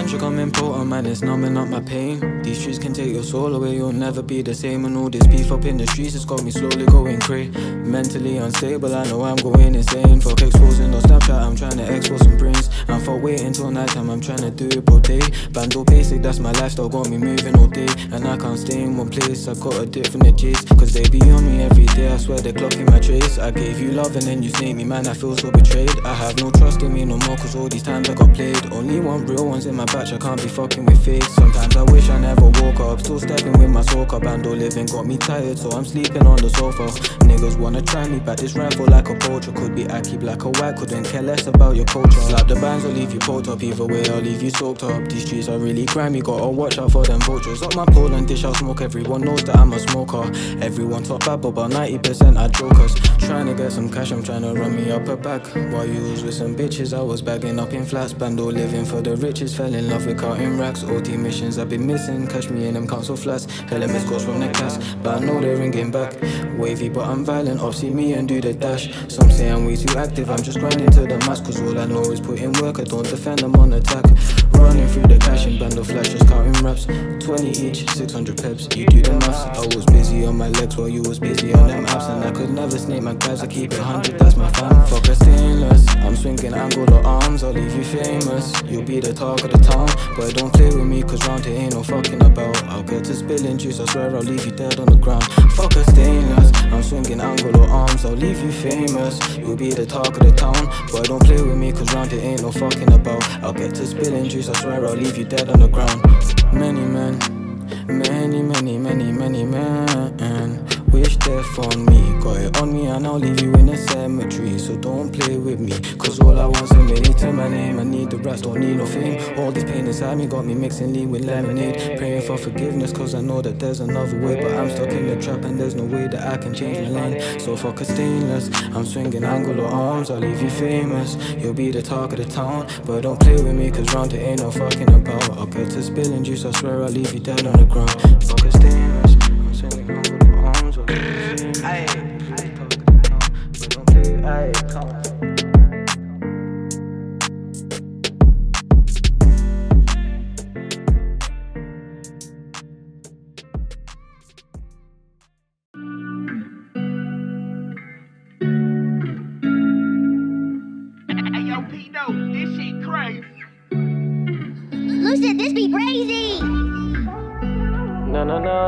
Tantra coming potent, man, it's numbing up my pain. These streets can take your soul away, you'll never be the same. And all this beef up in the streets has got me slowly going crazy. Mentally unstable, I know I'm going insane. Fuck exposing no Snapchat, I'm trying to expose some brains. I'm for waiting till night time, I'm trying to do it all day. Bando basic, that's my lifestyle, got me moving all day. And I can't stay in one place, I got a different chase. Cause they be on me every day, I swear they're clocking my trace. I gave you love and then you snake me, man, I feel so betrayed. I have no trust in me no more, cause all these times I got played. Only one real ones in my batch, I can't be fucking with fakes. Sometimes I wish I never woke up, still stepping with my soca. Bando living got me tired, so I'm sleeping on the sofa. Niggas wanna try me, back this rifle like a poacher. Could be Aki black or white, couldn't care less about your culture. Slap the bands or leave you poked up, either way I'll leave you soaked up. These streets are really grimy, gotta watch out for them vultures. Up my pole and dish out smoke, everyone knows that I'm a smoker. Everyone talk bad, but 90% are jokers. Trying to get some cash, I'm trying to run me up a back. While you was with some bitches, I was bagging up in flats. Bando living for the riches, fell in love with counting racks. OT missions I've been missing, catch me in them council flats. Hella missed calls from the cast, but I know they're ringing back. Wavy but I'm violent, off see me and do the dash. Some say I'm way too active, I'm just grinding to the max. Cause all I know is put in work, I don't defend them on attack. Running through the cash in Bando flash, just counting raps. 20 each, 600 peps, you do the maths. I was busy on my legs while you was busy on them apps. And I could never snake my guys, I keep it 100, that's my fam. Fuck a stainless, I'm swinging angle or arms, I'll leave you famous. You'll be the talk of the town, but don't play with me cause round here ain't no fucking about. I'll get to spilling juice, I swear I'll leave you dead on the ground. Fuck a stainless, I'm swinging angle or arms, I'll leave you famous. You'll be the talk of the town, but don't play with me cause round here ain't no fucking about. I'll get to spilling juice, I swear I'll leave you dead on the ground. Many men, many men wish death on me. Got it on me and I'll leave you in a cemetery. So don't play with me, cause all I want's a minute to my name. I need the rats, don't need no fame. All this pain inside me got me mixing lean with lemonade. Praying for forgiveness cause I know that there's another way. But I'm stuck in the trap and there's no way that I can change my lane. So fuck a stainless, I'm swinging angle or arms, I'll leave you famous. You'll be the talk of the town, but don't play with me cause round here ain't no fucking about. I'll get to spilling juice, I swear I'll leave you dead on the ground. Fuck a stainless, I'm swinging angle or arms, I'll leave you famous. But don't play, come on. This shit crazy. Lucid, this be crazy. No.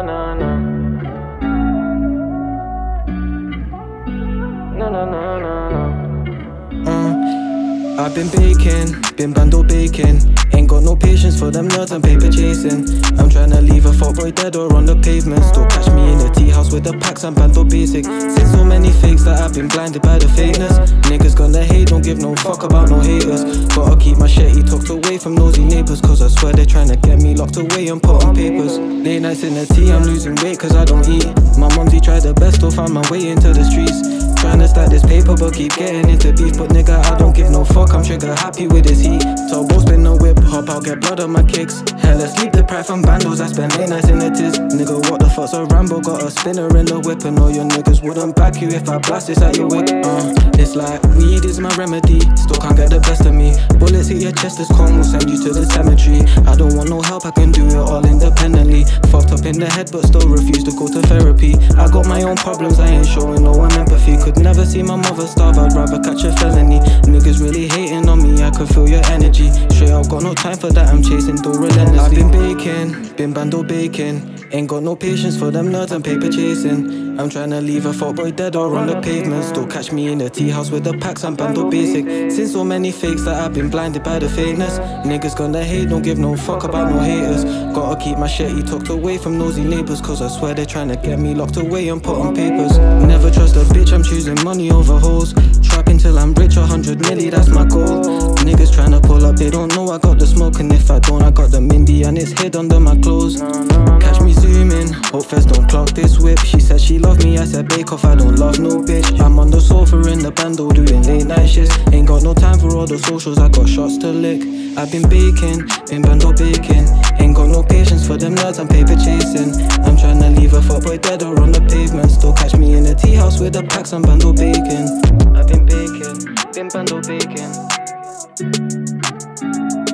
I've been baking, been Bando baking. Ain't got no patience for them nerds and paper chasing. I'm tryna leave a fuckboy dead or on the pavement. Still catch me in a tea house with the packs and Bando basic. Seen so many fakes that I've been blinded by the fakeness. Niggas gonna hate, don't give no fuck about no haters. Gotta keep my shitty tucked away from nosy neighbors, cause I swear they're tryna get me locked away and put on papers. Late nights in the tea, I'm losing weight cause I don't eat. My mumsy tried her best to find my way into the streets. Tryna stack this paper but keep getting into beef. But nigga, I don't give no fuck, I'm trigger happy with this heat. Turbo spin the whip, hop out, get blood on my kicks. Hella sleep deprived from bandos, I spend late nights in the tiz. Nigga, what the fuck's a Rambo? Got a spinner in the whip. And all your niggas wouldn't back you if I blast this at your wick. It's like weed is my remedy, still can't get the best of me. Bullets hit your chest, this calm will send you to the cemetery. I don't want no help, I can do it all independently. Fucked up in the head but still refuse to go to therapy. I got my own problems, I ain't showing no one empathy. Could never see my mother starve, I'd rather catch a felony. Niggas really hating on me, I can feel your energy. Straight up, got no time for that, I'm chasing though relentlessly. I've been baking, been Bando baking. Ain't got no patience for them nerds and paper chasing. I'm tryna leave a fuckboy dead or on the pavement. Still catch me in a tea house with the packs and Bando basic. Seen so many fakes that I've been blinded by the fakeness. Niggas gonna hate, don't give no fuck about no haters. Gotta keep my shitty tucked away from nosy neighbors, cause I swear they're tryna get me locked away and put on papers. Never trust a bitch, I'm choosing money over hoes. Trapping till I'm rich, 100 milli, that's my goal. Niggas tryna pull up, they don't know I got the smoke. And if I don't, I got the Mindy and it's hid under my clothes. Catch me zooming, hope Fez don't clock this whip. She said she loved me, I said bake off, I don't love no bitch. I'm on the sofa in the Bando doing late night shifts. Ain't got no time for all the socials, I got shots to lick. I've been baking, been Bando baking. Ain't got no patience for them nerds, I'm paper chasing. I'm tryna leave a fuckboy dead or on the pavement. Still catch me in a tea house with the packs and Bando bacon. I've been baking, been Bando baking.